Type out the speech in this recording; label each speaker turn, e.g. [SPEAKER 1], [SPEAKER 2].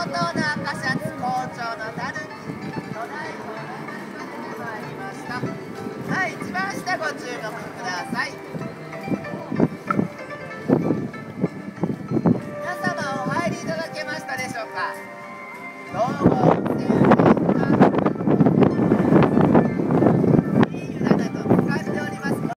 [SPEAKER 1] 当な赤シャツ、校長のたぬき、土台の出てまいりました。はい、一番下ご注目ください。皆様お入りいただけましたでしょうか。どうも。